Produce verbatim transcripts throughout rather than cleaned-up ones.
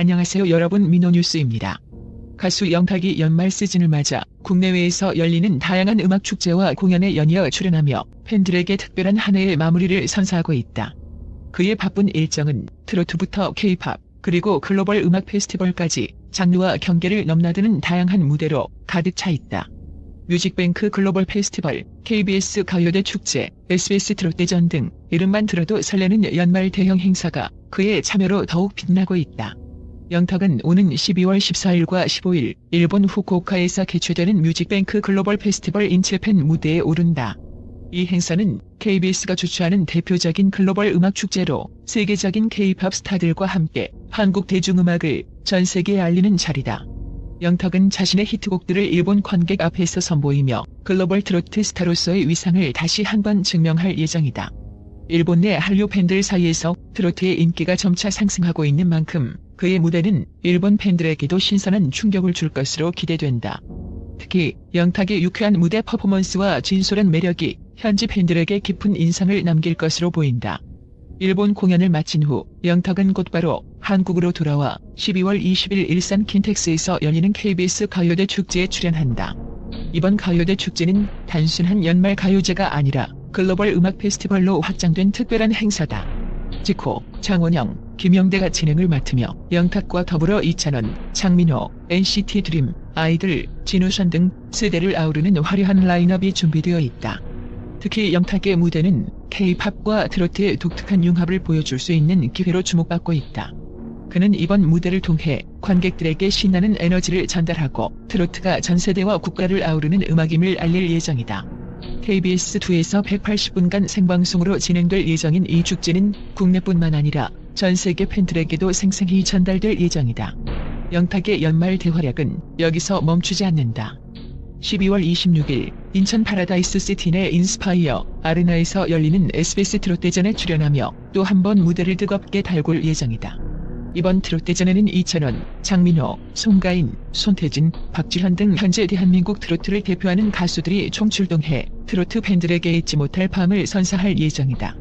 안녕하세요 여러분, 민호뉴스입니다. 가수 영탁이 연말 시즌을 맞아 국내외에서 열리는 다양한 음악 축제와 공연에 연이어 출연하며 팬들에게 특별한 한 해의 마무리를 선사하고 있다. 그의 바쁜 일정은 트로트부터 케이팝, 그리고 글로벌 음악 페스티벌까지 장르와 경계를 넘나드는 다양한 무대로 가득 차 있다. 뮤직뱅크 글로벌 페스티벌, 케이비에스 가요대 축제, 에스비에스 트롯대전 등 이름만 들어도 설레는 연말 대형 행사가 그의 참여로 더욱 빛나고 있다. 영탁은 오는 십이월 십사일과 십오일 일본 후쿠오카에서 개최되는 뮤직뱅크 글로벌 페스티벌 인칠팬 무대에 오른다. 이 행사는 케이비에스가 주최하는 대표적인 글로벌 음악 축제로 세계적인 케이팝 스타들과 함께 한국 대중음악을 전 세계에 알리는 자리다. 영탁은 자신의 히트곡들을 일본 관객 앞에서 선보이며 글로벌 트로트 스타로서의 위상을 다시 한번 증명할 예정이다. 일본 내 한류 팬들 사이에서 트로트의 인기가 점차 상승하고 있는 만큼 그의 무대는 일본 팬들에게도 신선한 충격을 줄 것으로 기대된다. 특히 영탁의 유쾌한 무대 퍼포먼스와 진솔한 매력이 현지 팬들에게 깊은 인상을 남길 것으로 보인다. 일본 공연을 마친 후 영탁은 곧바로 한국으로 돌아와 십이월 이십일 일산 킨텍스에서 열리는 케이비에스 가요대 축제에 출연한다. 이번 가요대 축제는 단순한 연말 가요제가 아니라 글로벌 음악 페스티벌로 확장된 특별한 행사다. 지코, 장원영, 김영대가 진행을 맡으며 영탁과 더불어 이찬원, 장민호, 엔시티 드림, 아이들, 진우션 등 세대를 아우르는 화려한 라인업이 준비되어 있다. 특히 영탁의 무대는 케이팝과 트로트의 독특한 융합을 보여줄 수 있는 기회로 주목받고 있다. 그는 이번 무대를 통해 관객들에게 신나는 에너지를 전달하고 트로트가 전 세대와 국가를 아우르는 음악임을 알릴 예정이다. 케이비에스이에서 백팔십 분간 생방송으로 진행될 예정인 이 축제는 국내뿐만 아니라 전 세계 팬들에게도 생생히 전달될 예정이다. 영탁의 연말 대활약은 여기서 멈추지 않는다. 십이월 이십육일 인천 파라다이스 시티 내 인스파이어 아레나에서 열리는 에스비에스 트롯대전에 출연하며 또 한 번 무대를 뜨겁게 달굴 예정이다. 이번 트롯대전에는 이찬원, 장민호, 송가인, 손태진, 박지현 등 현재 대한민국 트로트를 대표하는 가수들이 총출동해 트로트 팬들에게 잊지 못할 밤을 선사할 예정이다.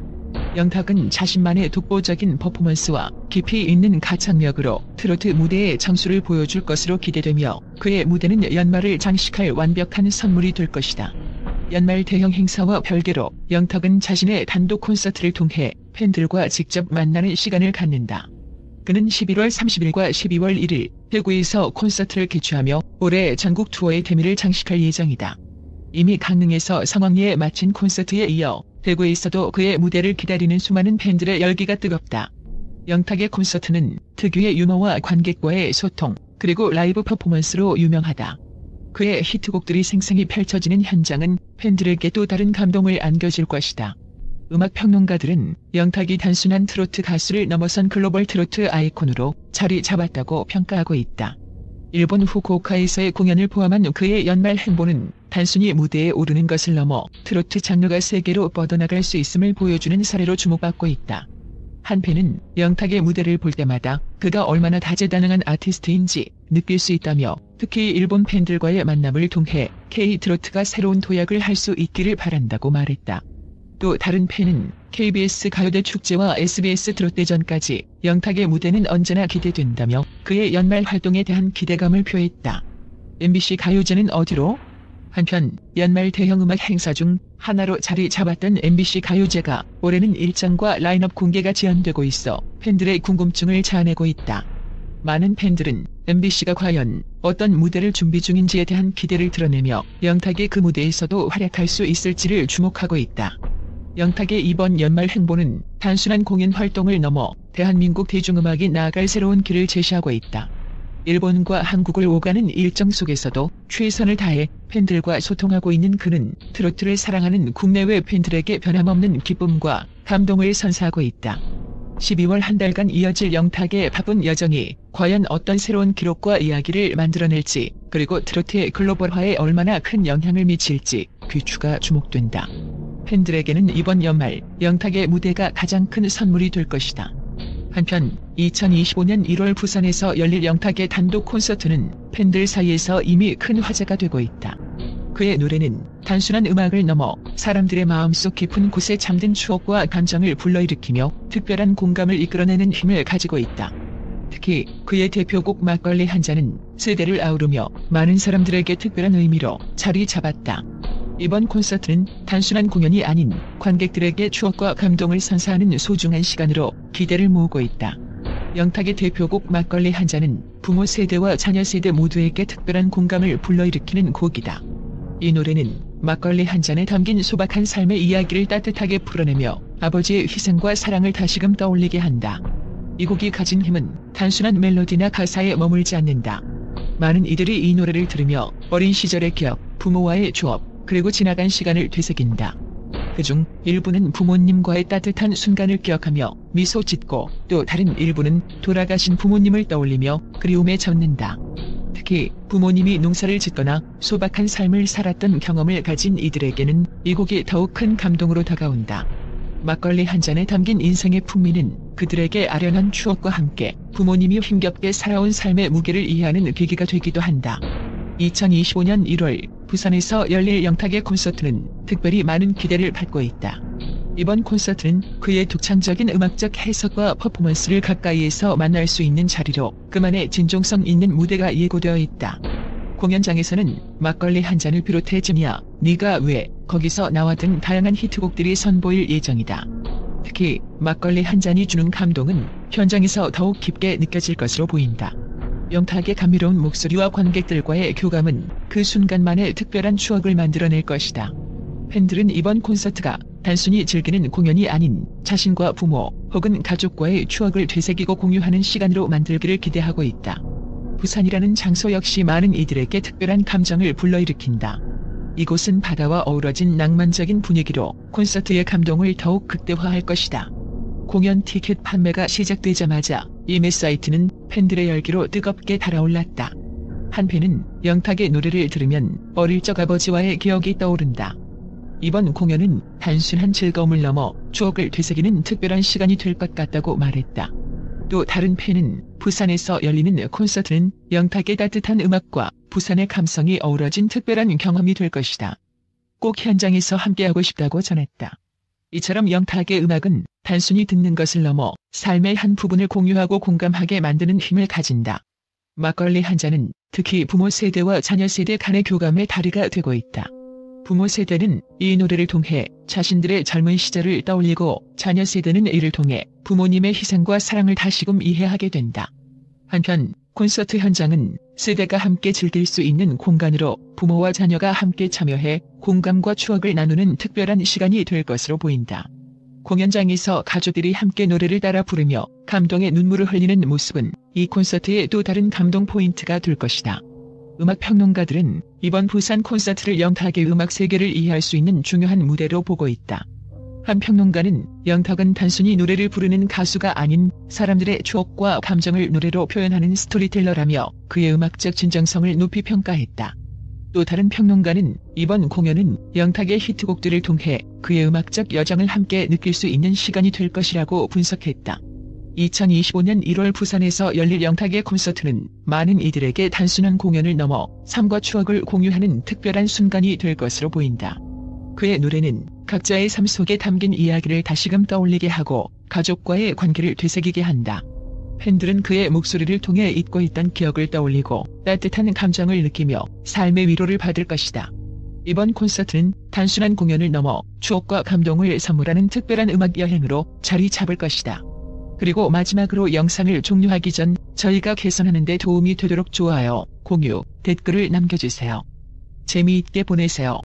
영탁은 자신만의 독보적인 퍼포먼스와 깊이 있는 가창력으로 트로트 무대의 장수를 보여줄 것으로 기대되며 그의 무대는 연말을 장식할 완벽한 선물이 될 것이다. 연말 대형 행사와 별개로 영탁은 자신의 단독 콘서트를 통해 팬들과 직접 만나는 시간을 갖는다. 그는 십일월 삼십일과 십이월 일일 대구에서 콘서트를 개최하며 올해 전국 투어의 대미를 장식할 예정이다. 이미 강릉에서 성황리에 마친 콘서트에 이어 대구에서도 그의 무대를 기다리는 수많은 팬들의 열기가 뜨겁다. 영탁의 콘서트는 특유의 유머와 관객과의 소통, 그리고 라이브 퍼포먼스로 유명하다. 그의 히트곡들이 생생히 펼쳐지는 현장은 팬들에게 또 다른 감동을 안겨줄 것이다. 음악평론가들은 영탁이 단순한 트로트 가수를 넘어선 글로벌 트로트 아이콘으로 자리 잡았다고 평가하고 있다. 일본 후쿠오카에서의 공연을 포함한 그의 연말 행보는 단순히 무대에 오르는 것을 넘어 트로트 장르가 세계로 뻗어나갈 수 있음을 보여주는 사례로 주목받고 있다. 한 팬은 영탁의 무대를 볼 때마다 그가 얼마나 다재다능한 아티스트인지 느낄 수 있다며 특히 일본 팬들과의 만남을 통해 K-트로트가 새로운 도약을 할 수 있기를 바란다고 말했다. 또 다른 팬은 케이비에스 가요대 축제와 에스비에스 트롯대전까지 영탁의 무대는 언제나 기대된다며 그의 연말 활동에 대한 기대감을 표했다. 엠비씨 가요제는 어디로? 한편 연말 대형 음악 행사 중 하나로 자리 잡았던 엠비씨 가요제가 올해는 일정과 라인업 공개가 지연되고 있어 팬들의 궁금증을 자아내고 있다. 많은 팬들은 엠비씨가 과연 어떤 무대를 준비 중인지에 대한 기대를 드러내며 영탁이 그 무대에서도 활약할 수 있을지를 주목하고 있다. 영탁의 이번 연말 행보는 단순한 공연 활동을 넘어 대한민국 대중음악이 나아갈 새로운 길을 제시하고 있다. 일본과 한국을 오가는 일정 속에서도 최선을 다해 팬들과 소통하고 있는 그는 트로트를 사랑하는 국내외 팬들에게 변함없는 기쁨과 감동을 선사하고 있다. 십이월 한 달간 이어질 영탁의 바쁜 여정이 과연 어떤 새로운 기록과 이야기를 만들어낼지, 그리고 트로트의 글로벌화에 얼마나 큰 영향을 미칠지 귀추가 주목된다. 팬들에게는 이번 연말 영탁의 무대가 가장 큰 선물이 될 것이다. 한편 이천이십오년 일월 부산에서 열릴 영탁의 단독 콘서트는 팬들 사이에서 이미 큰 화제가 되고 있다. 그의 노래는 단순한 음악을 넘어 사람들의 마음속 깊은 곳에 잠든 추억과 감정을 불러일으키며 특별한 공감을 이끌어내는 힘을 가지고 있다. 특히 그의 대표곡 막걸리 한 잔은 세대를 아우르며 많은 사람들에게 특별한 의미로 자리 잡았다. 이번 콘서트는 단순한 공연이 아닌 관객들에게 추억과 감동을 선사하는 소중한 시간으로 기대를 모으고 있다. 영탁의 대표곡 막걸리 한 잔은 부모 세대와 자녀 세대 모두에게 특별한 공감을 불러일으키는 곡이다. 이 노래는 막걸리 한 잔에 담긴 소박한 삶의 이야기를 따뜻하게 풀어내며 아버지의 희생과 사랑을 다시금 떠올리게 한다. 이 곡이 가진 힘은 단순한 멜로디나 가사에 머물지 않는다. 많은 이들이 이 노래를 들으며 어린 시절의 기억, 부모와의 추억, 그리고 지나간 시간을 되새긴다. 그중 일부는 부모님과의 따뜻한 순간을 기억하며 미소 짓고, 또 다른 일부는 돌아가신 부모님을 떠올리며 그리움에 젖는다. 특히 부모님이 농사를 짓거나 소박한 삶을 살았던 경험을 가진 이들에게는 이 곡이 더욱 큰 감동으로 다가온다. 막걸리 한 잔에 담긴 인생의 풍미는 그들에게 아련한 추억과 함께 부모님이 힘겹게 살아온 삶의 무게를 이해하는 계기가 되기도 한다. 이천이십오 년 일월 부산에서 열릴 영탁의 콘서트는 특별히 많은 기대를 받고 있다. 이번 콘서트는 그의 독창적인 음악적 해석과 퍼포먼스를 가까이에서 만날 수 있는 자리로 그만의 진정성 있는 무대가 예고되어 있다. 공연장에서는 막걸리 한 잔을 비롯해 지니야, 네가 왜, 거기서 나와 등 다양한 히트곡들이 선보일 예정이다. 특히 막걸리 한 잔이 주는 감동은 현장에서 더욱 깊게 느껴질 것으로 보인다. 영탁의 감미로운 목소리와 관객들과의 교감은 그 순간만의 특별한 추억을 만들어낼 것이다. 팬들은 이번 콘서트가 단순히 즐기는 공연이 아닌 자신과 부모 혹은 가족과의 추억을 되새기고 공유하는 시간으로 만들기를 기대하고 있다. 부산이라는 장소 역시 많은 이들에게 특별한 감정을 불러일으킨다. 이곳은 바다와 어우러진 낭만적인 분위기로 콘서트의 감동을 더욱 극대화할 것이다. 공연 티켓 판매가 시작되자마자 이메 사이트는 팬들의 열기로 뜨겁게 달아올랐다. 한 팬은 영탁의 노래를 들으면 어릴 적 아버지와의 기억이 떠오른다. 이번 공연은 단순한 즐거움을 넘어 추억을 되새기는 특별한 시간이 될 것 같다고 말했다. 또 다른 팬은 부산에서 열리는 콘서트는 영탁의 따뜻한 음악과 부산의 감성이 어우러진 특별한 경험이 될 것이다. 꼭 현장에서 함께하고 싶다고 전했다. 이처럼 영탁의 음악은 단순히 듣는 것을 넘어 삶의 한 부분을 공유하고 공감하게 만드는 힘을 가진다. 막걸리 한 잔은 특히 부모 세대와 자녀 세대 간의 교감의 다리가 되고 있다. 부모 세대는 이 노래를 통해 자신들의 젊은 시절을 떠올리고, 자녀 세대는 이를 통해 부모님의 희생과 사랑을 다시금 이해하게 된다. 한편 콘서트 현장은 세대가 함께 즐길 수 있는 공간으로 부모와 자녀가 함께 참여해 공감과 추억을 나누는 특별한 시간이 될 것으로 보인다. 공연장에서 가족들이 함께 노래를 따라 부르며 감동의 눈물을 흘리는 모습은 이 콘서트의 또 다른 감동 포인트가 될 것이다. 음악평론가들은 이번 부산 콘서트를 영탁의 음악 세계를 이해할 수 있는 중요한 무대로 보고 있다. 한 평론가는 영탁은 단순히 노래를 부르는 가수가 아닌 사람들의 추억과 감정을 노래로 표현하는 스토리텔러라며 그의 음악적 진정성을 높이 평가했다. 또 다른 평론가는 이번 공연은 영탁의 히트곡들을 통해 그의 음악적 여정을 함께 느낄 수 있는 시간이 될 것이라고 분석했다. 이천이십오 년 일월 부산에서 열릴 영탁의 콘서트는 많은 이들에게 단순한 공연을 넘어 삶과 추억을 공유하는 특별한 순간이 될 것으로 보인다. 그의 노래는 각자의 삶 속에 담긴 이야기를 다시금 떠올리게 하고 가족과의 관계를 되새기게 한다. 팬들은 그의 목소리를 통해 잊고 있던 기억을 떠올리고 따뜻한 감정을 느끼며 삶의 위로를 받을 것이다. 이번 콘서트는 단순한 공연을 넘어 추억과 감동을 선물하는 특별한 음악 여행으로 자리 잡을 것이다. 그리고 마지막으로 영상을 종료하기 전 저희가 개선하는 데 도움이 되도록 좋아요, 공유, 댓글을 남겨주세요. 재미있게 보내세요.